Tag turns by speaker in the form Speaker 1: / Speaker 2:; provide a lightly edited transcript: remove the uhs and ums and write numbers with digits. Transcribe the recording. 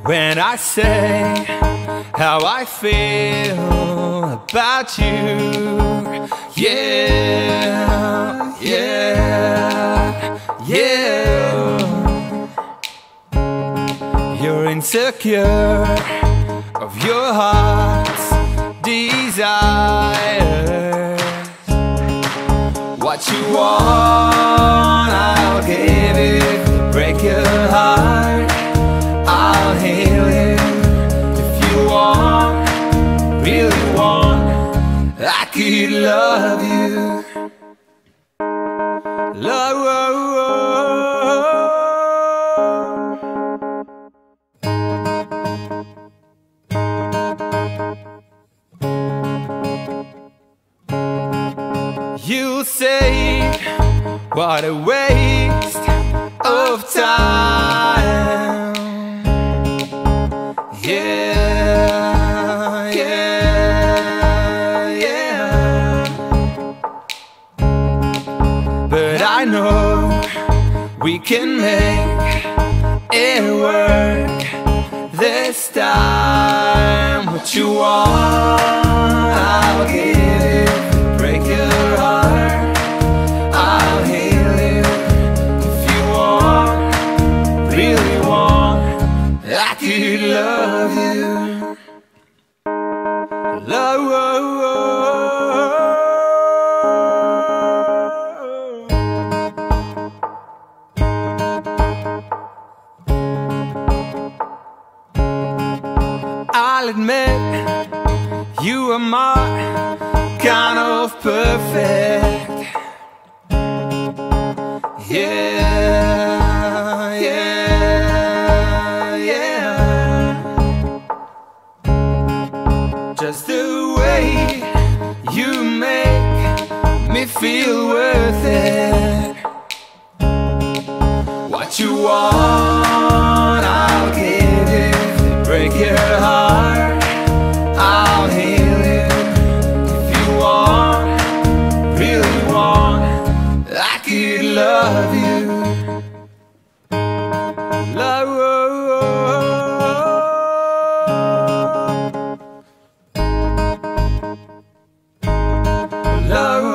Speaker 1: when I say how I feel about you. Yeah, yeah, yeah. You're insecure of your heart's desires. What you want, I'll give it. Break your heart, I'll heal it. If you want, really want, I could love you. Love. You say, what a waste of time. Yeah, yeah, yeah. But I know we can make it work this time. What you want, I'll give it. Break your heart, I'll heal it. If you want, really want, I could love you. Love. I'll admit, you are my kind of perfect. Yeah, yeah, yeah. Just the way you make me feel worth it. What you want, I'll give it. Break your heart, I'll heal it. If you want, really want, I could love you. Love. Love.